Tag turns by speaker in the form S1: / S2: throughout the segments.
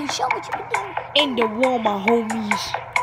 S1: Show what you can do.
S2: And the Walmart homies.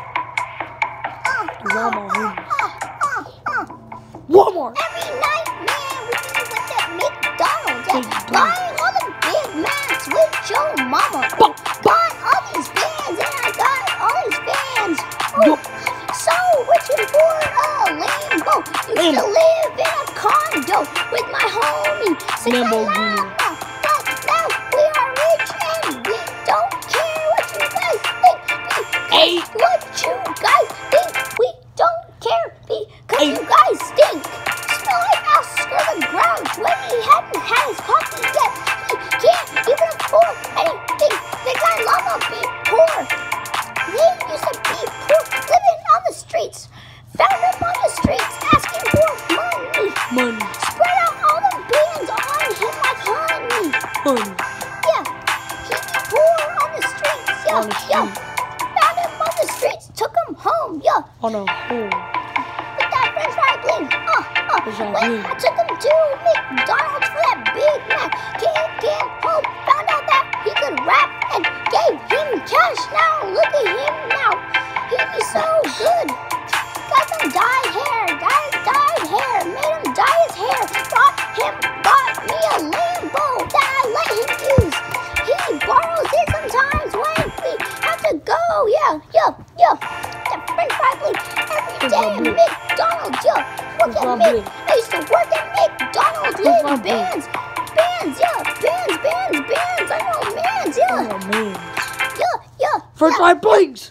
S2: The Walmart homies. Walmart.
S1: Every night, man, we be with that McDonald's. Buying all the Big Macs with your mama. Buying all these bands, and I got all these fans. So rich and poor, Lambo. Used to live in a condo with my homie.
S2: Lamborghini.
S1: But now we are rich and we don't care what you guys think.
S2: Hey.
S1: What you guys think, we don't care because you guys stink. Smell like Oscar the Grouch when he hadn't had his coffee yet. He can't even afford anything. The guy llama be poor. He used to be poor, living on the streets. Found him on the streets, asking for money. Spread out all the bands on him like honey. Yeah, he be poor on the streets. Yeah. Found him on the streets, took him home. Yeah.
S2: On a hole.
S1: With that French fry bling. When I took him to McDonald's for that Big Mac, came home, found out that he could rap and gave him cash. Now look at him now. He be so good. Got some dyed hair, made him dye his hair. Bought me a Lambo that I let him use. He borrows it sometimes when we have to go. Yeah. That French fry bling every day at McDonald's. Work at I used to work at McDonald's with bands. I know bands. Yeah.
S2: French fry blings.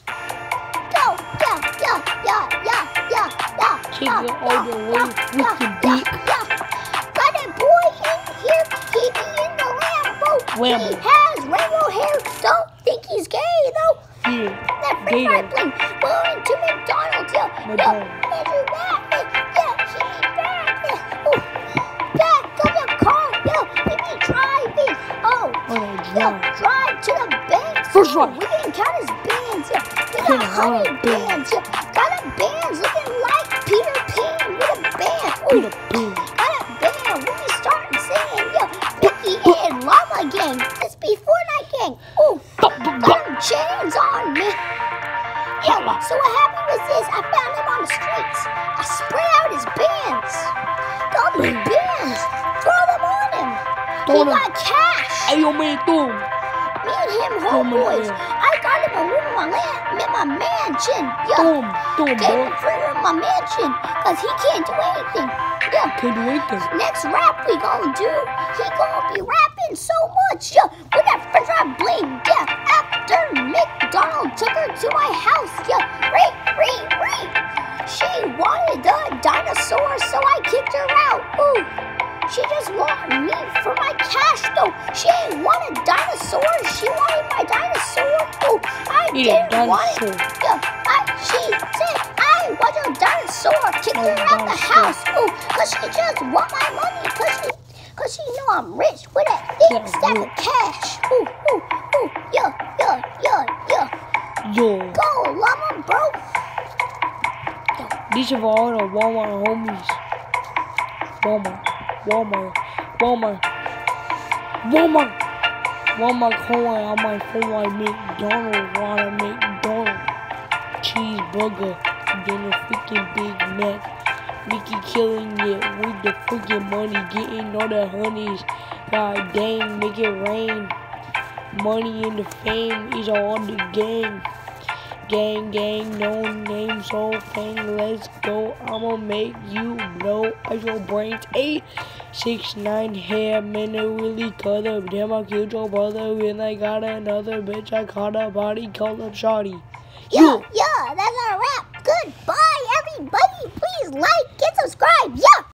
S1: Yeah.
S2: Take it all the way with the dick.
S1: Got that boy in here, he be in the Lambo. He has rainbow hair, don't think he's gay though.
S2: Yeah.
S1: That French fry bling going to McDonald's. Andrew Matt, he be back. Back of the car, he be driving. Drive to the bank.
S2: First one.
S1: We didn't count his bands. He got 100 bands. Got a bands looking like Peter Pan with a band. Got a band. We be starting singing. Mickey and Llama Gang. This be Fortnite Gang. Got them chains on me. So what happened was this. I found him on the streets. I spread out his bands. Got all these bands. Throw them on him. He got cash.
S2: Hey, yo, man, throw him.
S1: Me and him homeboys. I got him a room in my mansion. Gave him free room in my mansion. Cause he can't do anything. Next rap we gon' do. He gon' be rapping so much. With that French fry bling. After McDonald took her to my house. Ray. She wanted a dinosaur, so I kicked her out. She just wanted me for my cash though. She ain't want a dinosaur. She wanted my dinosaur. I didn't want it. She said I want your dinosaur. Kicked her out the house. Cause she just want my money. Cause she know I'm rich with that big stack of cash. Yeah. Go, llama, bro.
S2: These are all the Walmart homies. Walmart calling on my phone like McDonald's, want a McDonald's cheeseburger, then a freaking Big Mac. Mickey killing it with the freaking money, getting all the honeys. God dang, make it rain. Money and the fame is all the gang. Gang, no name, so fang, let's go. I'ma make you blow out your brains. 869 hair, man, it really cut up. Damn, I killed your brother when I got another bitch. I caught a body, called up shawty.
S1: Yeah, that's our wrap. Goodbye, everybody. Please like and subscribe. Yeah.